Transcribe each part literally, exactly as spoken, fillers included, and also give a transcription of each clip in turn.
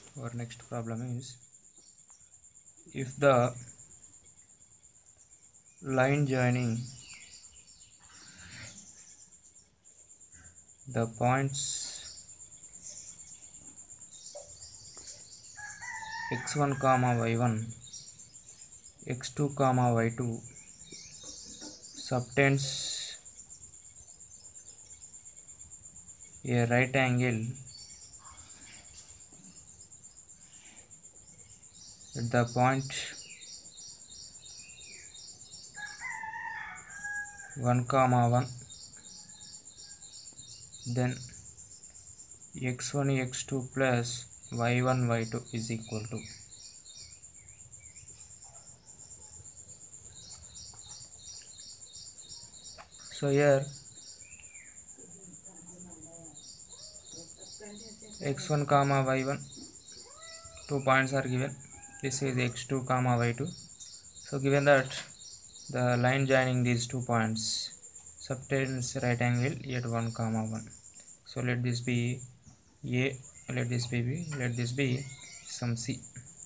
Our next problem is, if the line joining the points x one comma y one, x two comma y two subtends a right angle at the point one comma one, then x one x two plus y one y two is equal to. So here x one comma y one, two points are given. This is x two comma y two. So given that the line joining these two points subtends right angle at one comma one, so let this be a, let this be b, let this be some c.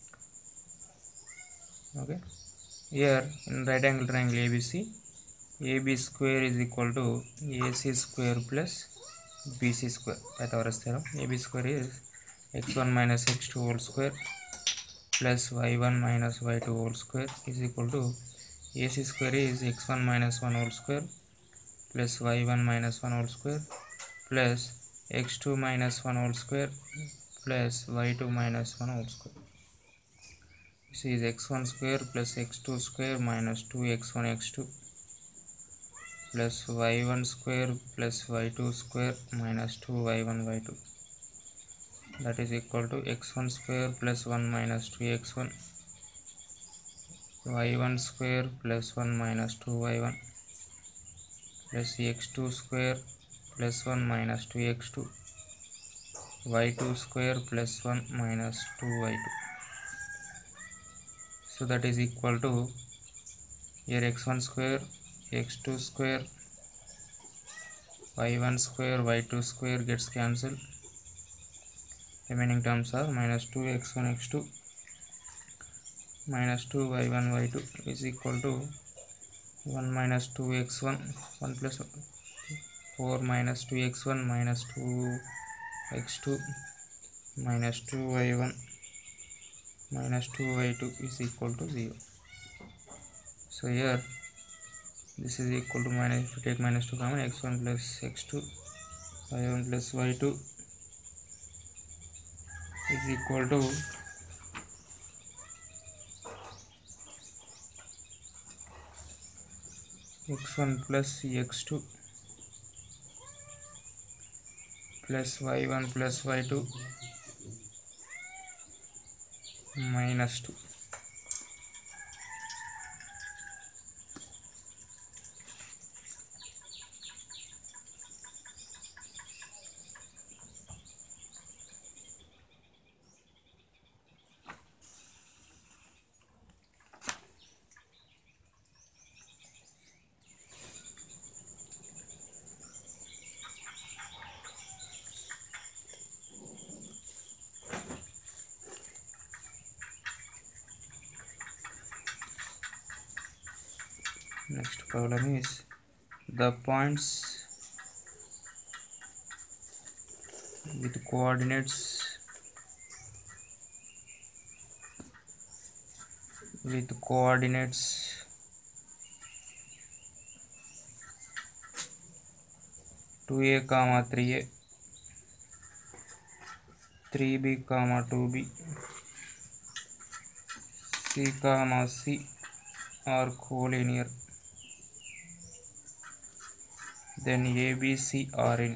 Okay, here in right angle triangle A B C, A B square is equal to A C square plus B C square. Pythagoras theorem. A B square is x one minus x two whole square plus y one minus y two whole square is equal to A C square is x one minus one whole square plus y one minus one whole square plus x two minus one whole square plus y two minus one whole square. This is x one square plus x two square minus two x one x two plus y one square plus y two square minus two y one y two, that is equal to x one square plus one minus two x one, y one square plus one minus two y one plus x two square plus one minus two x two, y two square plus one minus two y two. So that is equal to, here x one square, x two square, y one square, y two square gets cancelled. Remaining terms are minus two x one x two minus two y one y two is equal to one minus two x one, one plus four minus two x one minus two x two minus two y one minus two y two is equal to zero. So here this is equal to minus, if you take minus two common, x one plus x two, y one plus y two is equal to x one plus x two plus y one plus y two minus two. Next problem is, the points with coordinates with coordinates two a comma three a, three b comma two b, c comma c are collinear, then a b c are in.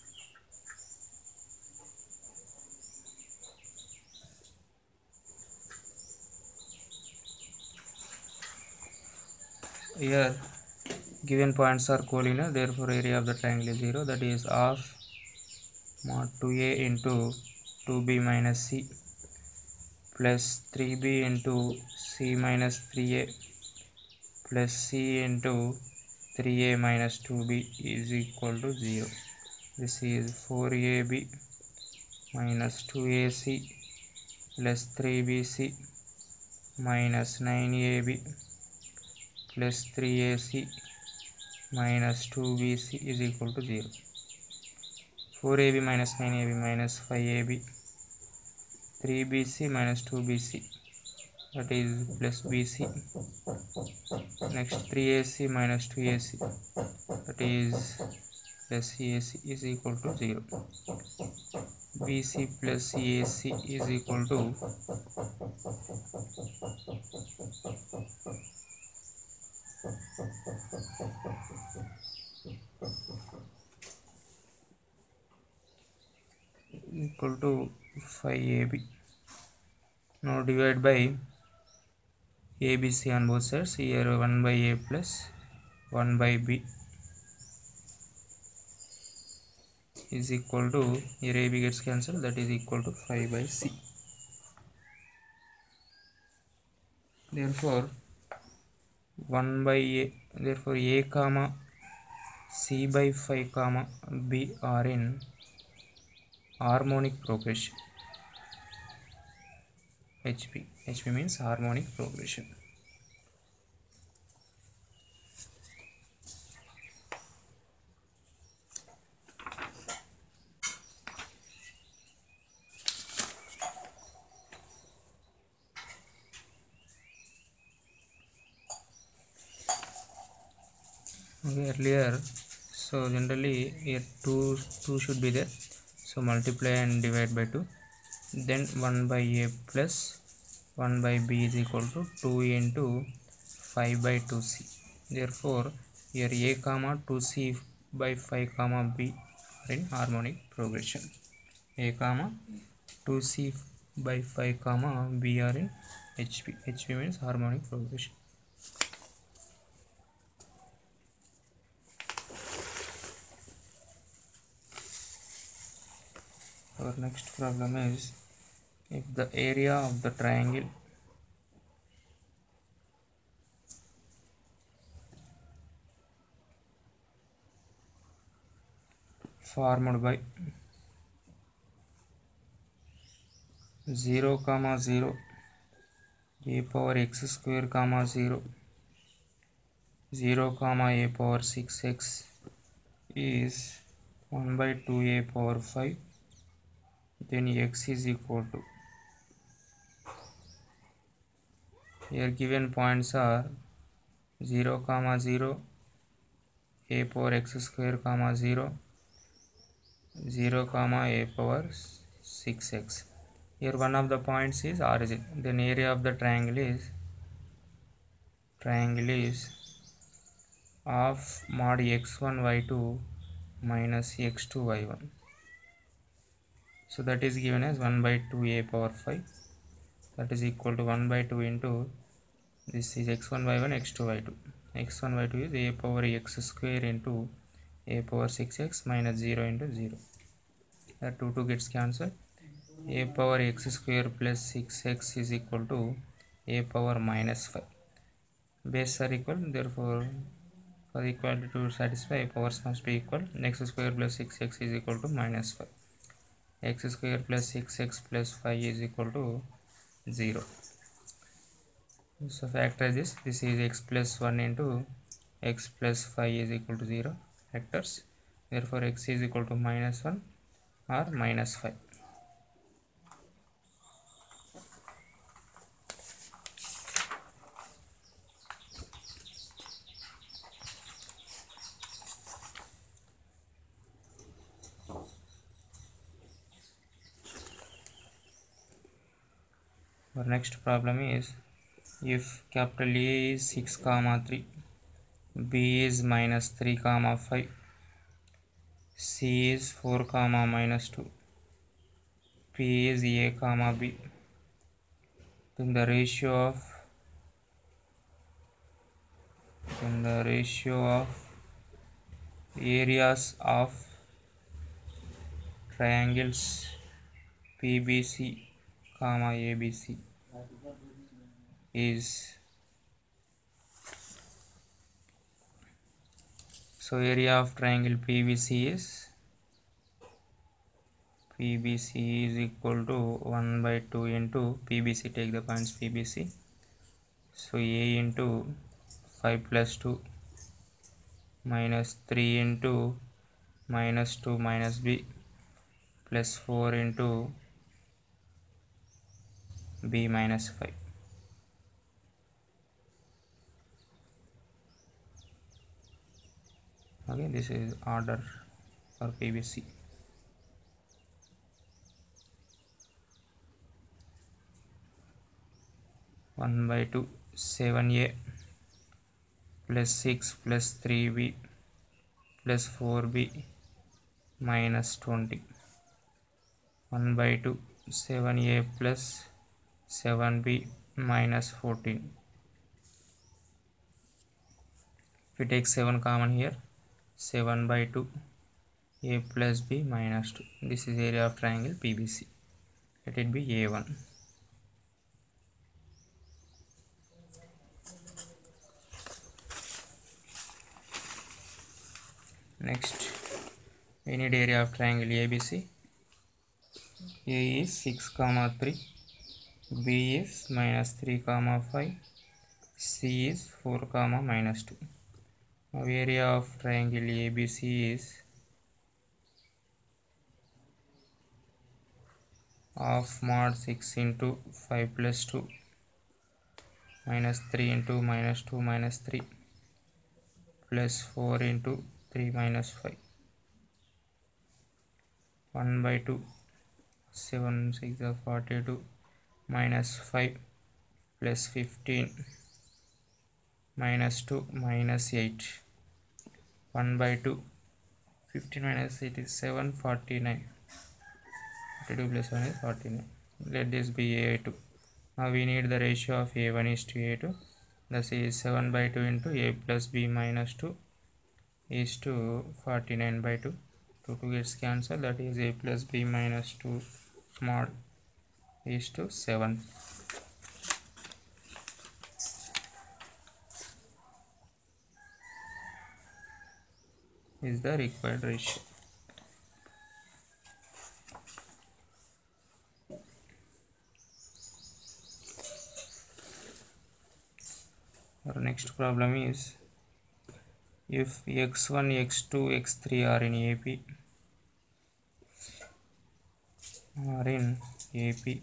Here given points are collinear, therefore area of the triangle is zero, that is half mod two a into two b minus c plus three b into c minus three a plus c into three a minus two b is equal to zero. This is four a b minus two a c plus three B C minus nine A B plus three A C minus two B C is equal to zero. four A B minus nine A B minus five A B, three B C minus two B C, that is plus B C. Next three A C minus two A C, that is plus A C is equal to zero. B C plus A C is equal to equal to five A B. Now divide by A B C on both sides. Here one by A plus one by B is equal to, here A B gets cancelled, that is equal to five by C. Therefore one by A, therefore A comma C by five comma B are in harmonic progression. H P. H P means harmonic progression. Okay, earlier, so generally here two two should be there, so multiply and divide by two, then one by A plus one by B is equal to two into five by two C. Therefore here A comma two C by five comma B are in harmonic progression. A comma two C by five comma B are in H P. H P means harmonic progression. Our next problem is, if the area of the triangle formed by zero comma zero a power x square comma zero zero comma a power six x is one by two a power five, then x is equal to, here given points are zero comma zero a power x square comma zero zero comma a power six x. Here one of the points is origin, then area of the triangle is triangle is of mod x one y two minus x two y one, so that is given as one by two a power five, that is equal to one by two into, this is x one y one x two y two, x one y two is a power x square into a power six x minus zero into zero, that two two gets cancelled. A power x square plus six x is equal to a power minus five. Bases are equal, therefore for equality to satisfy, powers must be equal. X square plus six x is equal to minus five. X square plus six x plus five is equal to zero. So factor this, this is x plus one into x plus five is equal to zero factors. Therefore x is equal to minus one or minus five. Our next problem is, if capital A is six comma three, B is minus three comma five, C is four comma minus two, P is A comma B, then the ratio of then the ratio of areas of triangles P B C comma A B C is, so area of triangle P B C is P B C is equal to one by two into P B C, take the points P B C. So A into five plus two minus three into minus two minus B plus four into B minus five. Okay, this is order for P B C. one by two, seven A plus six plus three B plus four B minus twenty. one by two, seven A plus seven B minus fourteen. If we take seven common here, seven by two, A plus B minus two. This is area of triangle P B C. Let it be A one. Next, we need area of triangle A B C. A is six comma three, B is minus three comma five, C is four comma minus two. Now area of triangle A B C is half mod six into five plus two minus three into minus two minus three plus four into three minus five. one by two, seven six are forty-two minus five plus fifteen minus two minus eight. one by two, fifteen minus eight is seven, forty-nine. forty-two plus one is forty-nine. Let this be A two. Now we need the ratio of A one is to A two. Thus is seven by two into A plus B minus two is to forty-nine by two. two two gets cancelled, that is A plus B minus two mod is to seven. Is the required ratio. Our next problem is, if x one, x two, x three are in A P, are in A P,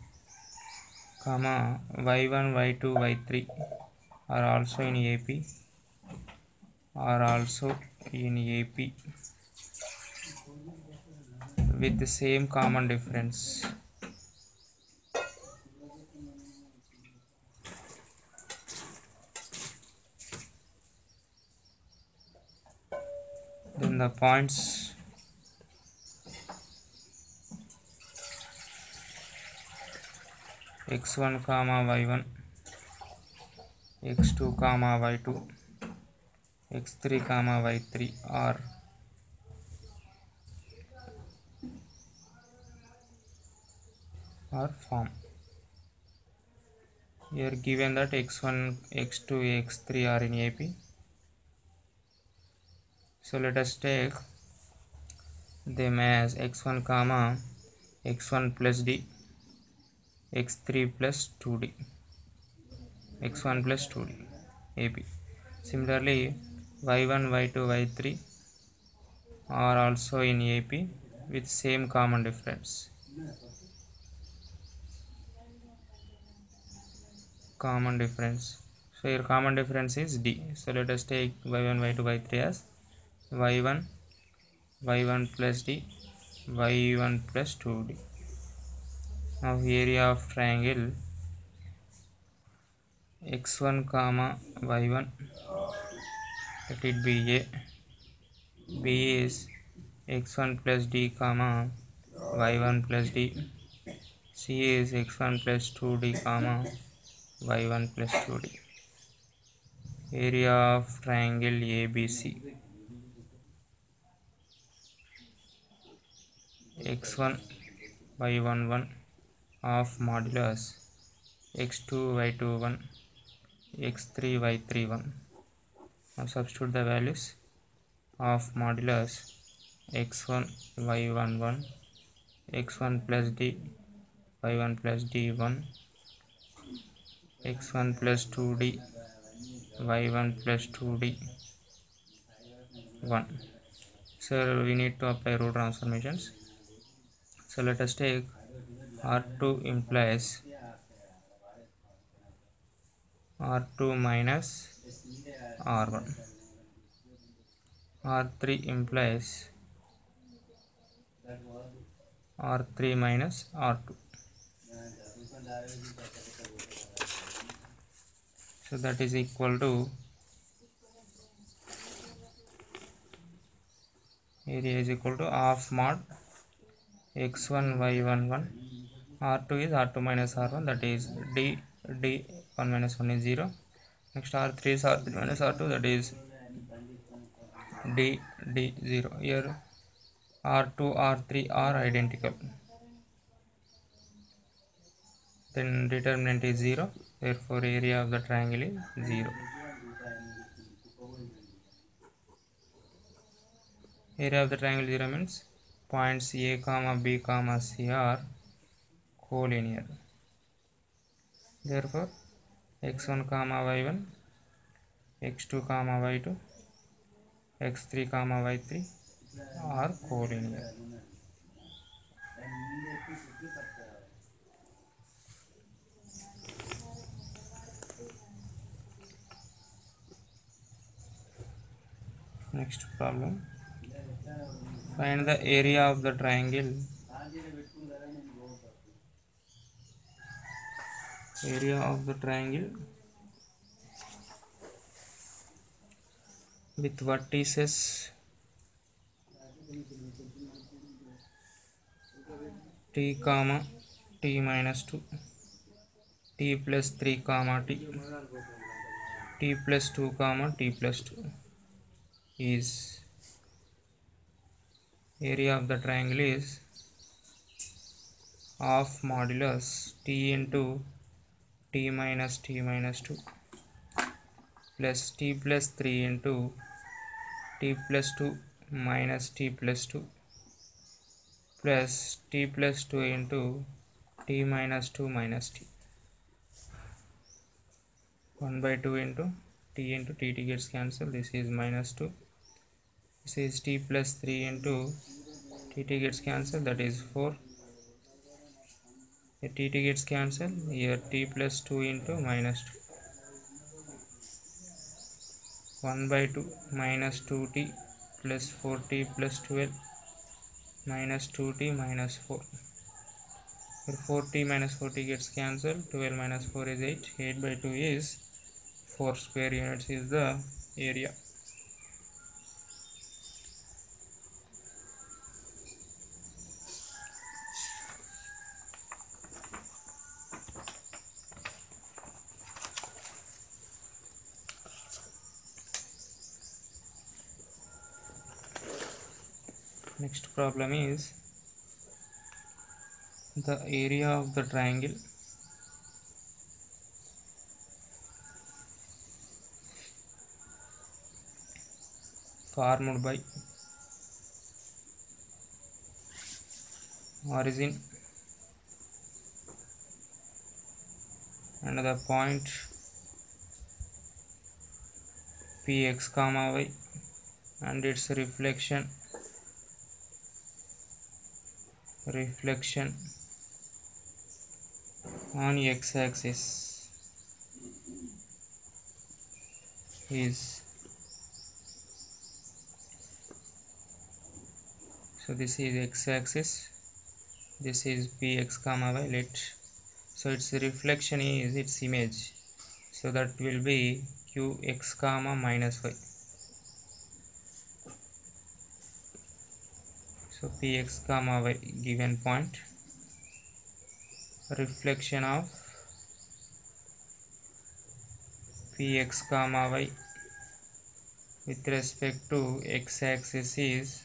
comma y one, y two, y three are also in A P, are also in A P with the same common difference. Then the points x one comma y one, x two comma y two, x three comma y three are are form. Here given that x one, x two, x three are in A P. So let us take them as x one comma x one plus d, x three plus two d, x one plus two d, A P. Similarly, y one, y two, y three are also in A P with same common difference. Common difference. So here common difference is d. So let us take y one, y two, y three as y one, y one plus d, y one plus two d. Now area of triangle x one comma y one, let it be A. B is x one plus d comma y one plus d. C is x one plus two d comma y one plus two d. Area of triangle A B C. x one, y one, one of modulus x two, y two, one, x three, y three, one. Now substitute the values of modulus x one, y one, one, x one plus d, y one plus d one, x one plus two d, y one plus two d one. So we need to apply root transformations. So let us take R two implies R two minus R one. R three implies R three minus R two. So that is equal to area is equal to half mod x one y one one. R two is R two minus R one, that is d d one minus one is zero. Next R three is R three minus R two, that is d d zero. Here R two R three are identical, then determinant is zero, therefore area of the triangle is zero. Area of the triangle zero means points A comma B comma C are collinear. Therefore x one comma y one, x two comma y two, x three comma y three are collinear. Next problem, find the area of the triangle. Area of the triangle with vertices t comma t minus two, t plus three comma t, t plus two comma t plus two is area of the triangle is half modulus t into t minus t minus two plus t plus three into t plus two minus t plus two plus t plus two into t minus two minus t. one by two into t into t, t gets cancelled, this is minus two. This is t plus three into t, t gets cancelled, that is four. Here t, t gets cancelled, here t plus two into minus two. one by two minus two t plus four t plus twelve minus two t minus four. Here four t minus four t gets cancelled, twelve minus four is eight. eight by two is four square units is the area. Next problem is the area of the triangle formed by origin and the point px comma y and its reflection reflection on x-axis is, so this is x-axis, this is px comma y, let so its reflection is its image, so that will be qx comma minus y. So px comma y given point, reflection of px comma y with respect to x-axis is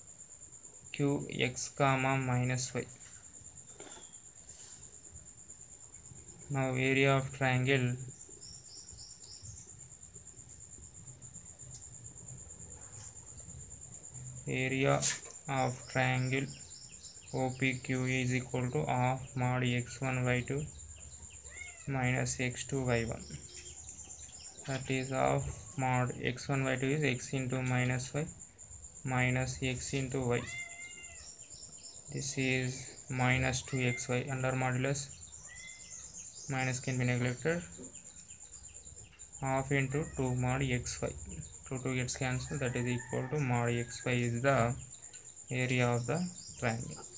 qx comma minus y. Now area of triangle area of triangle O P Q is equal to half mod x one y two minus x two y one. That is half mod x one y two is x into minus y minus x into y. This is minus two x y. Under modulus minus can be neglected. Half into two mod xy. two two gets cancelled. That is equal to mod xy is the area of the triangle.